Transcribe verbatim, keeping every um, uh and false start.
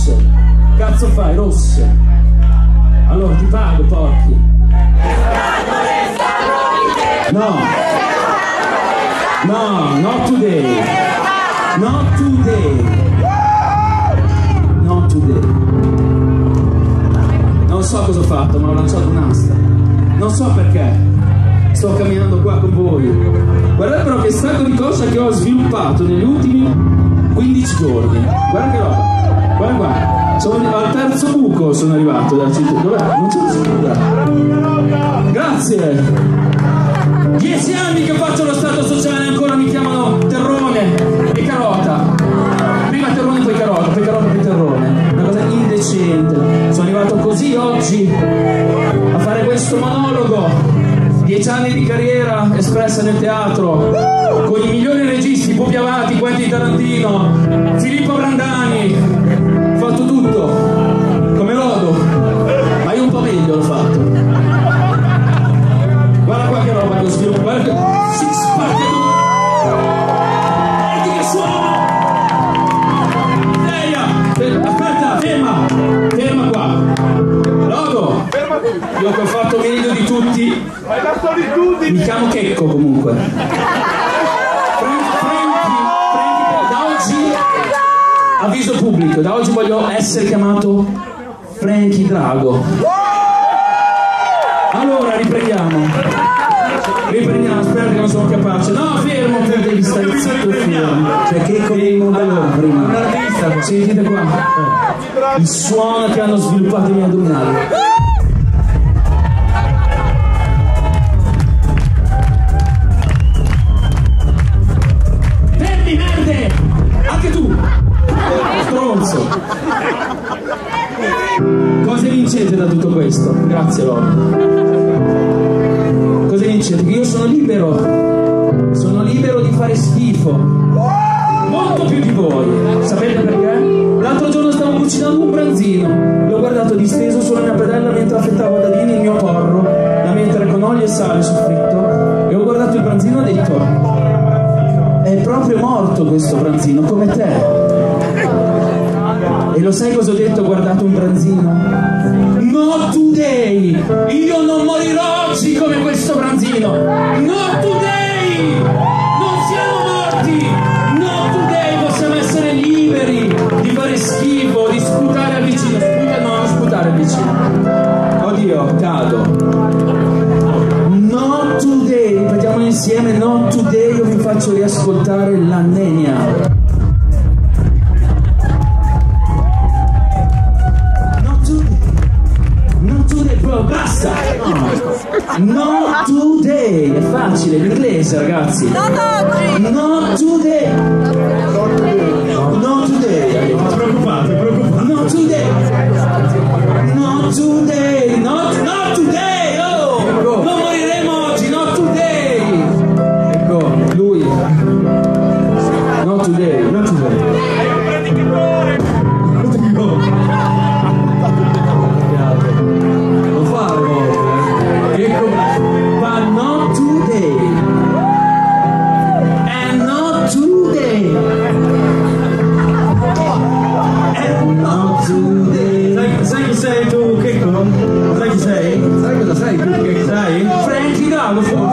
rosse. Cazzo fai, rosse? Allora ti pago, porchi. No. No, not today. Not today. Not today. Non so cosa ho fatto, ma ho lanciato un'asta. Non so perché. Sto camminando qua con voi. Guardate però che stacco di coscia che ho sviluppato negli ultimi quindici giorni. Guarda che roba. Guarda qua. Sono al terzo buco, sono arrivato dalla città. Dov'è? Non c'è la seconda. Grazie. Dieci anni che faccio lo stato sociale e ancora mi chiamano terrone e carota. Prima terrone poi carota, poi carota poi terrone. Una cosa indecente. Sono arrivato così oggi a fare questo monologo. Dieci anni di carriera espressa nel teatro con i migliori registi, Pupi Avati, Quentin Tarantino, Filippo Brandani. Ho fatto tutto come lodo, ma io un po' meglio l'ho fatto. Guarda qua che roba che ho sviluppato, guarda che si spacca tutto. Senti che suono! Eia! Aspetta, ferma! Ferma qua! Lodo! Io che ho fatto meglio di tutti. Mi chiamo Checco comunque. Franchi, Franchi, da oggi, avviso pubblico, da oggi voglio essere chiamato Franchi Drago. Allora riprendiamo. Riprendiamo, spero che non sono capace. No, fermo, tu devi stare zitto e fermo. Cioè che come il modello prima. Sentite qua. Il suono che hanno sviluppato i miei addominali. Fermi, merde! Anche tu! Stronzo! Cosa vincete da tutto questo? Grazie, Loro. Cosa vincete? Che io sono libero, sono libero di fare schifo, molto più di voi. Sapete perché? L'altro giorno stavo cucinando un branzino, l'ho guardato disteso sulla mia padella mentre affettavo a dadini il mio porro, da mettere con olio e sale soffritto, e ho guardato il branzino e ho detto: è proprio morto questo branzino, come te. E lo sai cosa ho detto? Ho guardato un branzino. Not today! Io non morirò oggi come questo branzino! Not today! Non siamo morti! Not today! Possiamo essere liberi di fare schifo, di sputare al vicino. Sputa, no, non sputare al vicino. Oddio, cado. Not today! Ripetiamolo insieme. Not today! Io vi faccio riascoltare la nenia. Basta! Not today! È facile, l'inglese, ragazzi! Not oggi! Not today! Not today! Non preoccupate, preoccupate! Not today! Not today! Not, not today! Oh! Non moriremo oggi! Not today! Ecco, lui! Not today! Not today! But not today, and not today, and not today. Sai, sai chi sei tu, Checco? Sai chi sei? Sai cosa sei tu, che sai? Franchi Drago,